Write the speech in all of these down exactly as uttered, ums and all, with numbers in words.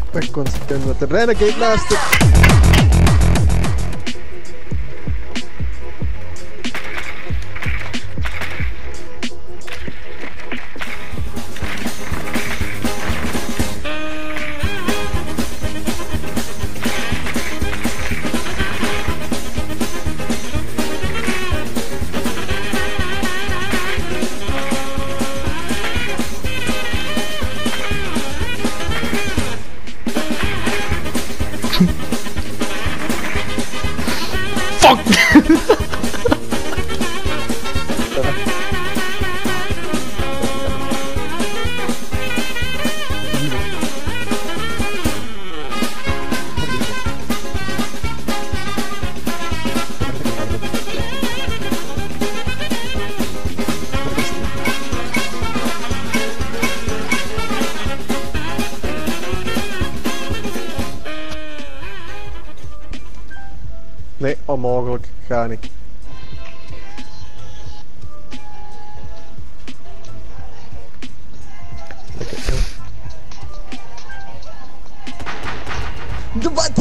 Ben consequent met de Renegade naast het. Fuck! Nee, onmogelijk. Ga niet. De wat?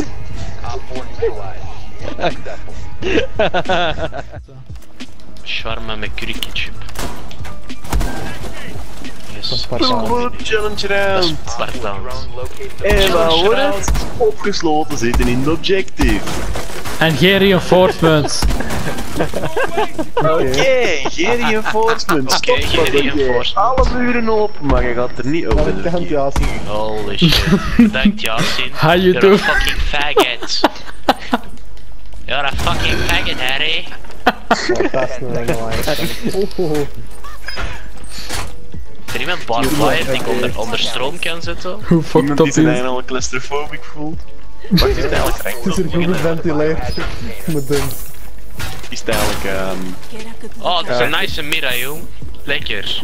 Shawarma met curry ketchup. Yes. Challenge round! Spartaans. En we worden opgesloten zitten in de objective. En geen reinforcements. Oké, okay, geen reinforcements. Oké, geen reinforcements. Alle muren open, maar je gaat er niet over. Bedankt Yasin. Holy shit. Bedankt Yasin. How you You're do? a fucking faggot. You're a fucking faggot, Harry. Oh, dat is een engel. Oh. Is er iemand barbed wire die ik onder, onder stroom kan zetten? Hoe fucked Iemand up die zich is? eigenlijk claustrophobic voelt. Wat is het eigenlijk recht? Het is er goed geventileerd. Met dun. Is het eigenlijk um... Oh, dat is een nice mira, jong. Lekker.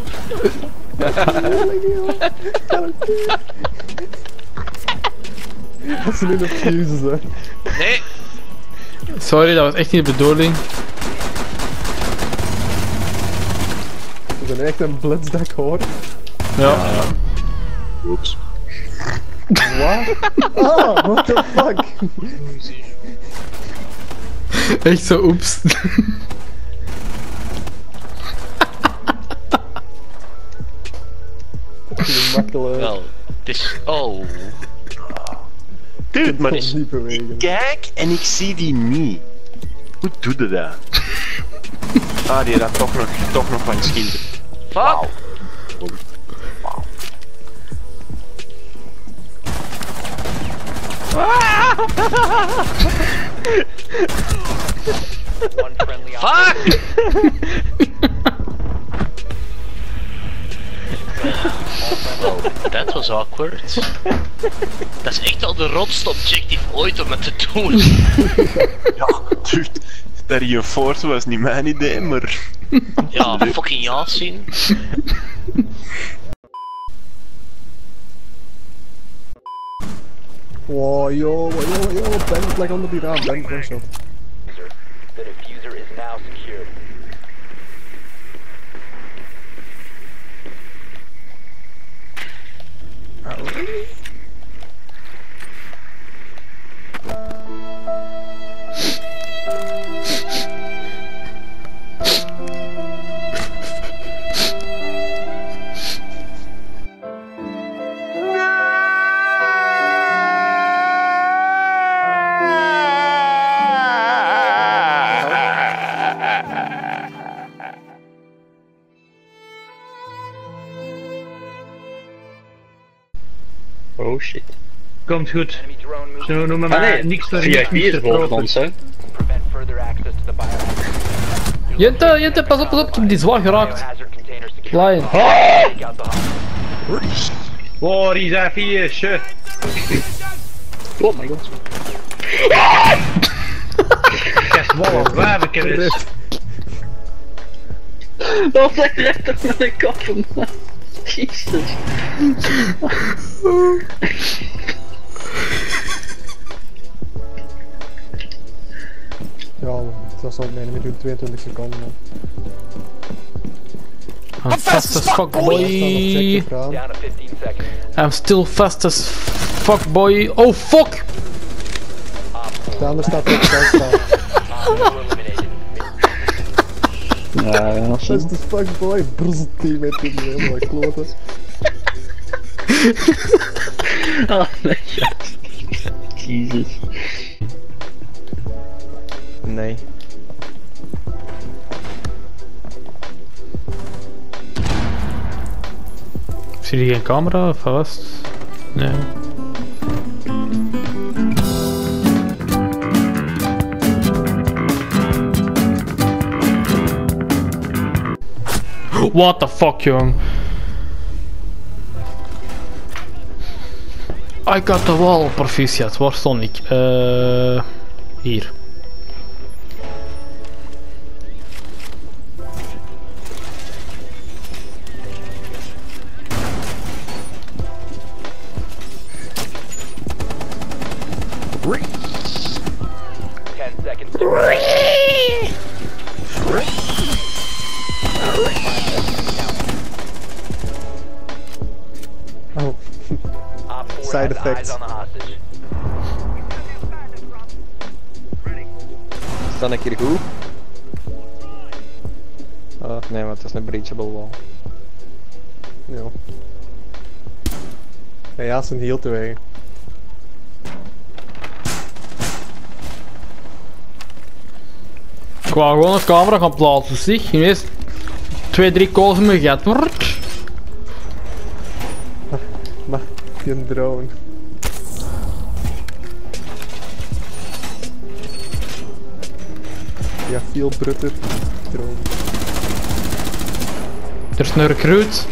Dat zijn nu de fuses, hè. Nee. Sorry, dat was echt niet de bedoeling. Dat is echt een blitz dat ik hoor. Ja. Oeps. Wat? Ah, what the fuck? Echt zo oeps. Makkelijk. Wel, het is... Oh. Dude, maar is... Niet bewegen. Ik kijk en ik zie die niet. Hoe doe je dat? Ah, die had toch nog, toch nog van schilder. Fuck. Wauw. Fuck! Well, that was awkward. Dat is echt al de rotste objectief ooit om het te doen. Ja, dude. Dat reinforcen was niet mijn idee, maar... Ja, fucking Yasin. Wow, yo, yo, yo, Ben is like onder die raam, Ben, Ben shot. The diffuser is now secured. Oh shit. Komt goed. Enemy drone moving. Zo noemen Ah mij nee, niks voor V I P is boven ons, hè. Prevent further access to the biohazard. Jente, Jente, pas op, pas op, ik heb die zwaar geraakt. Biohazard container secured. Lion. Take out the hostage. Oh, die zijn vier, shit. Oh my god. Kijk, wow, waar ik er is. Dat was echt recht op mijn kop, man. Jezus. Ja, dat zal ik mij niet meer doen, tweeëntwintig seconden. Man. I'm fast as fuck, boy. Down to fifteen seconds. I'm still fast as fuck boy. Oh fuck! De ander staat op het staan. Ja, ja, Dat is de fuckboy. Brussel teammate in die helemaal kloten. Oh nee, ja. Jezus. Nee. Zie je geen camera of wat was het? Nee. What the fuck, jong? I got the wall, proficiat. Waar stond ik? Uh, hier. Ten seconds to Oh. Op four Side has effects. eyes on the hostage. Staan ik hier goed? Oh, nee, maar het is een breachable wall. Ja. Ja, ja, zijn heel te weinig. Ik wou gewoon een camera gaan plaatsen, zeg. Ineens twee, drie calls in mijn gat. Maar, geen drone. Ja, veel brutter. Drone. Er is een recruit.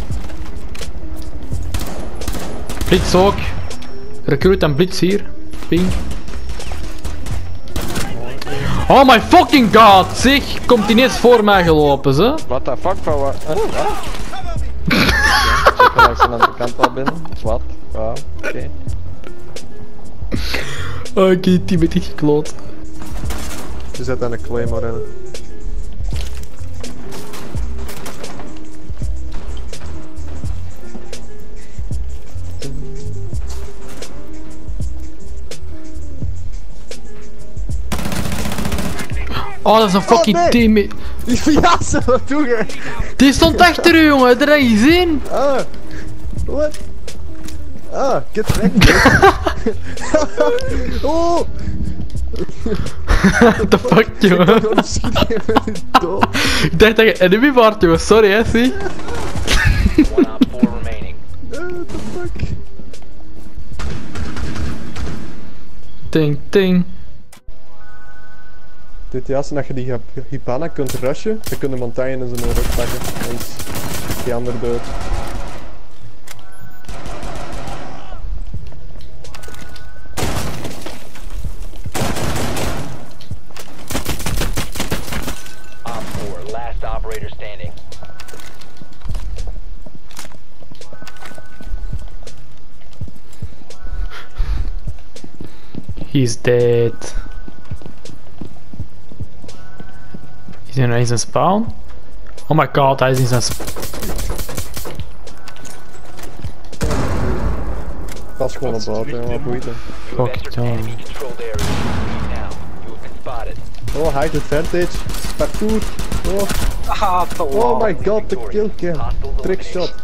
Blitz ook. Recruit en Blitz hier. Ping. Oh my fucking god, zeg! Komt ineens voor mij gelopen, ze? What the fuck, van wat? Huh? Wat? Zeker langs de andere kant al binnen. Wat? Wauw, oké. Okay. Oh, ik heb die met die gekloot. Je zet aan een claymore in. Oh, dat is een fucking nee. teammate. Ja, zo, wat doe je? Die stond achter u, jongen. Heb je dat gezien? Ah, what? Ah, get wrecked, bitch. Oh! What the fuck, jongen? Waarom schiet je me nu dood? Ik dacht dat je enemy waard, jongen. Sorry, hè, zie. One op four remaining. Ah, what the fuck? Ting, ting. Dit ja, als je die Hibana kunt rushen, dan kun je Montagne in zijn rug pakken. Dan is die ander dood. Op four, last operator standing. He's dead. Is hij nog in zijn spawn? Oh my god, hij is in zijn spawn. Pas gewoon op buiten, jongen, wat boeit hem. You have Fuck it, entered jongen. enemy controlled area. Leave now. You have been spotted. Oh, hide advantage. Parkour. Oh. Oh my god, de kill cam. Trick shot.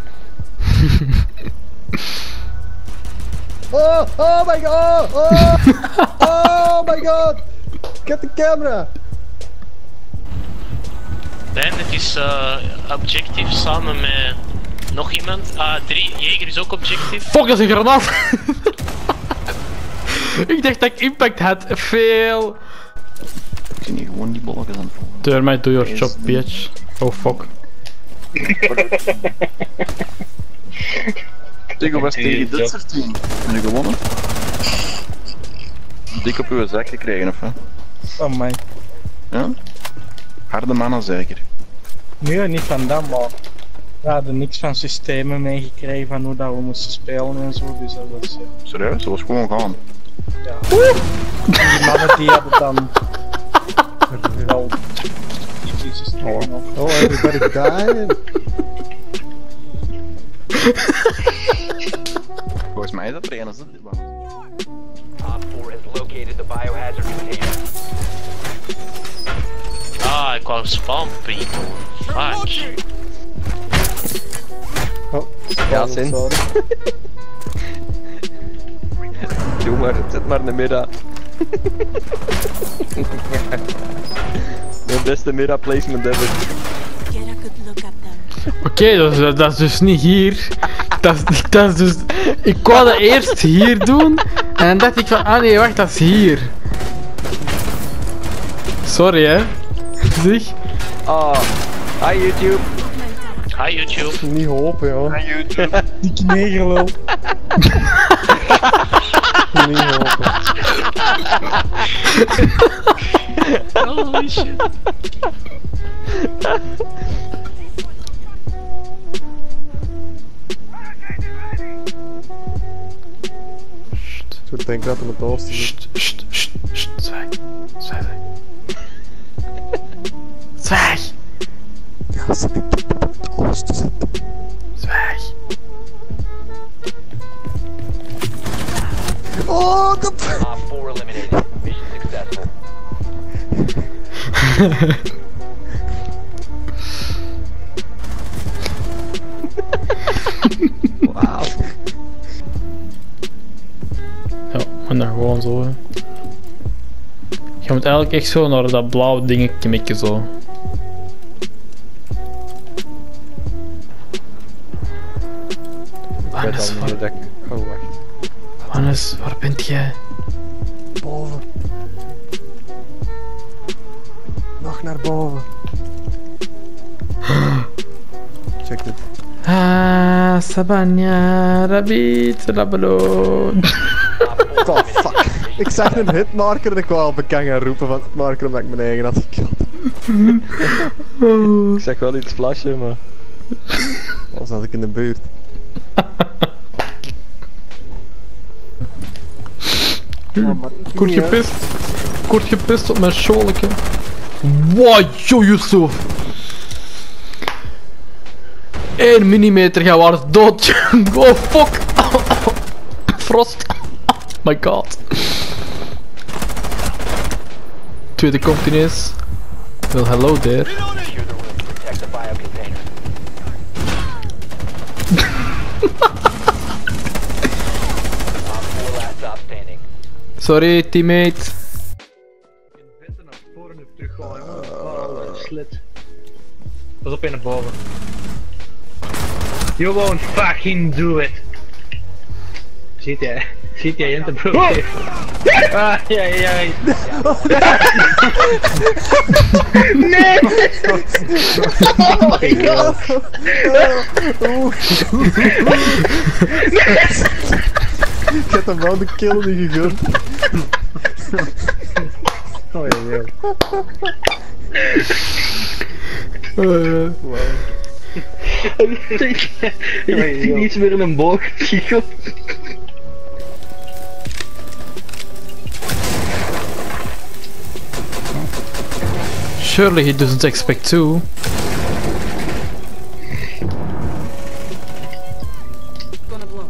Oh, oh my god. Oh, oh my god. Get the camera. Dan, het is uh, objective samen met nog iemand. Ah, drie. Jäger is ook objective. Fuck, dat is een granaat! Ik dacht dat ik impact had. Veel. Ik zie hier gewoon die bolletjes aan het volgen. Turn mij do your job, bitch. Oh fuck. Zeg, hoe was het tegen dit soort team? Ben je gewonnen? Dik op uw zak gekregen, of wat? Oh my. Ja? Harde mannen zeker. Nee, niet van dat, maar we hadden niks van systemen meegekregen van hoe dat we moesten spelen en zo, dus dat was ja. Serieus? Dat was gewoon gaan. Ja. En die mannen die hadden dan wel die systemen of Oh, everybody died. Volgens mij is dat er een als het. Op four has located the biohazard container. Ah, ik wou spawn people. Fuck. Oh, Ja, zin. sorry. Doe maar, zet maar in de middag. De beste middag placement ever. Get a good look at them. Oké, okay, dat, dat is dus niet hier. Dat is, dat is dus... Ik wou dat eerst hier doen. En dan dacht ik van, ah nee, wacht, dat is hier. Sorry hè. Zeg. Ah, hi YouTube. Hi YouTube. Niet hopen, joh. Hi YouTube. Die knegelul. Niet hopen. Holy shit. Ik denk dat het met oosten is. Sst, sst, sst, sst, zwijg. Zwijg, zwijg. Zwijg. Ja, ze denkt dat het met oosten zit. Zwijg. Oh, dat... Op four eliminated. Mission successful. Wauw. Ja, en dan gewoon zo hè. Je moet eigenlijk echt zo naar dat blauwe dingetje mikken zo. Hannes, waar, dat ik... Oh, wacht. Hannes, waar bent jij? Boven. Nog naar boven. Check dit. Ah, Sabanya, Rabbit, Rabelo. Oh, fuck. Ik zag een hitmarker en ik wou al bekend gaan roepen van hitmarker omdat ik mijn eigen had gekild. Ik zeg wel iets flashen, maar... Anders had ik in de buurt. Kort gepist. Kort gepist op mijn schoolke. Wow, yo Yusuf. één millimeter gaan we dood. Oh fuck. Frost. Oh my god. Tweede komt ineens. Wel hello there. Secure the room to protect the biocontainer. Op four last stop standing. Sorry teammate. Vetten naar voren en terug gaan, jongen. Oh, slit. Pas op in naar boven. You won't fucking do it. Ziet jij? Ziet jij in te proberen? Ah, ja, ja, ja. Nee! Oh my god! Ik heb hem wel de kill niet gegund. Oh ja, ja. Uh, Wow. Ik zie niets meer in een boog schieten. surely he doesn't expect to. Gonna blow.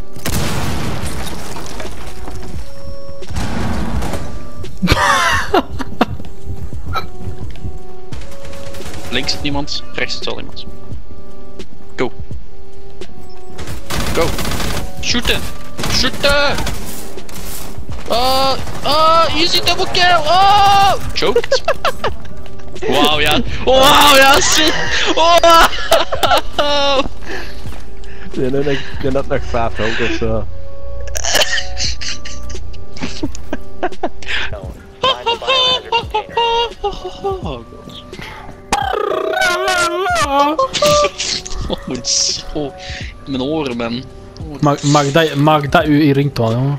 Links zit niemand, rechts zit wel iemand. Go. Go. Shooten. Shooten. Ah, ah, easy double kill. Oh, choked. Wauw, ja. Wauw, ja, shit. Wow. Nee, nee, nee, ik ben dat nog vijf ook of zo. Find the biohazard container. Oh, mijn zo. Mijn oren, man. Maak, maak, dat, maak dat uw ringtoon, jongen.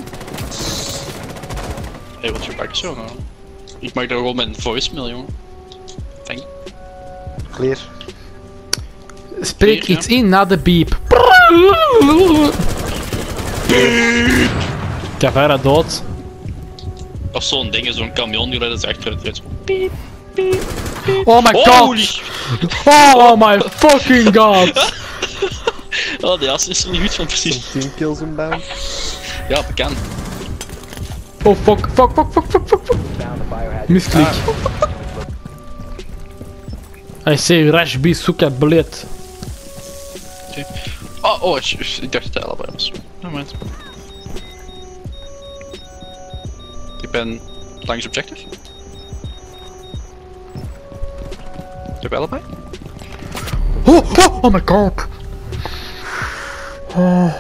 Hey, wat je bak zo, man. Ik maak daar gewoon mijn voicemail, jongen. Thank you. Clear. Spreek Hier, iets ja. in na de beep. Cavera dood. Of zo'n ding, zo'n camion die rijdt achter het rit. Oh my god! Holy! Oh my fucking god! Oh, de jas is er niet goed van precies. tien kills in bound. Ja, bekend. Oh fuck, fuck, fuck, fuck, fuck, fuck, fuck. Misklik. I say Rash B suka bled. Oh, oh, ik, ik dacht dat hij allebei was. Moment. Ik ben langs objective. Ik heb allebei. Oh, oh, oh my god. Oh.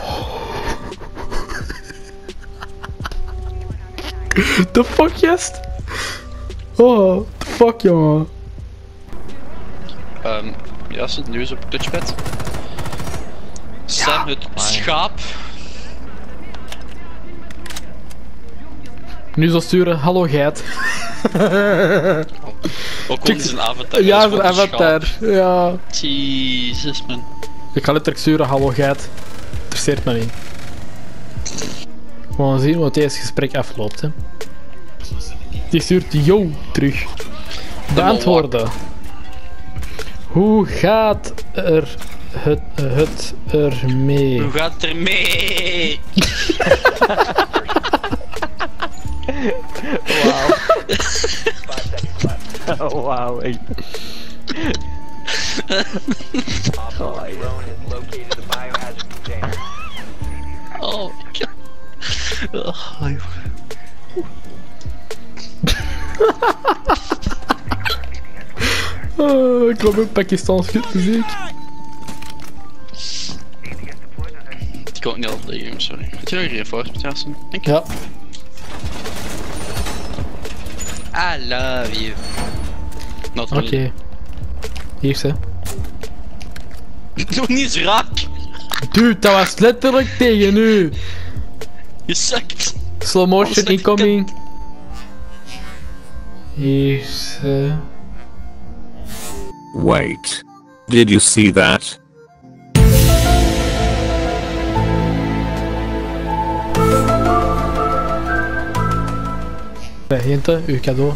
The fuck, yes? Oh, the fuck, jongen. Um, ja, ze nu is op touchpad. Sam, het schaap. Nu zal sturen, hallo geit. Ook al is een avatar. Ja, een avatar. Ja. Jezus, man. Ik ga letterlijk sturen, hallo geit. Interesseert me niet. Gewoon zien hoe deze gesprek afloopt, hè. Die stuurt yo terug. De antwoorden. Hoe gaat er het, het ermee? Hoe gaat het ermee? Wauw. Oh, wauw. Hey. Oh my god. Oh, Oh, ik kwam in Pakistan muziek. ik kan ook niet altijd tegen, sorry. Heb je nog een reinforcement, Jason? Denk je? Ja. I love you. Oké. Okay. Hier ze. Nog niet eens raak. Dude, dat was letterlijk tegen u. Je sukt. Slow motion incoming. Hier ze. Wait. Did you see that? Hinte, uw cadeau.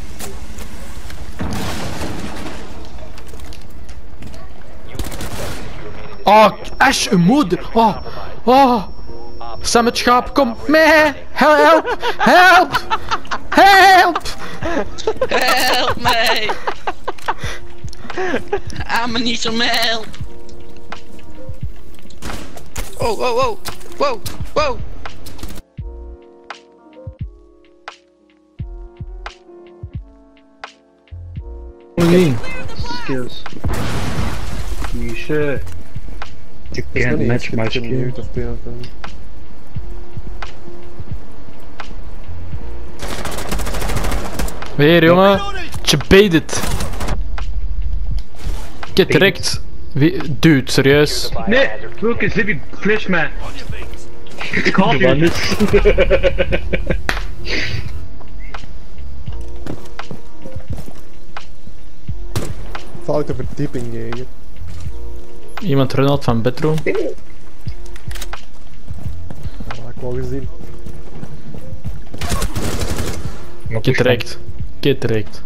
Oh, Ash, een moeder. Oh, oh. Sam het schaap, kom mee. Help, help, help. Help mij. I'm in need some help. Oh, oh, oh, wow, wow. Green. Skills. Kiesje. You can't match my skill. Weer jongen. Je beet het. Get direct. Dude, serieus. Nee, Lucas, Libby, flash man. Ik haat je. Foute verdieping, jeger. Iemand Ronald van Bedroom. Ja, dat heb ik wel gezien. Get direct. Get direct.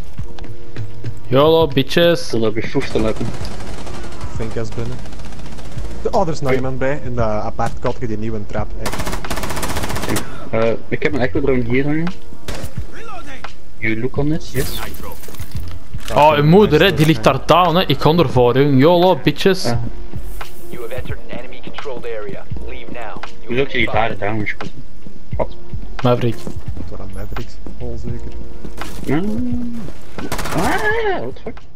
YOLO, bitches. Dat heb ik vroeg te laten. Finkas binnen. Oh, er is nog iemand bij. In de apart katje die nieuwe trap. Uh, ik heb een echo drone hier hangen. You look on this, yes? Oh, uw moeder, hè, die ligt daar down, hè. Ik ga ervoor, hè. YOLO, bitches. Uh. Je zult je gitaar down geschoten. Wat? Maverick. Dat was een Mavericks, hol zeker. Ah, what the fuck?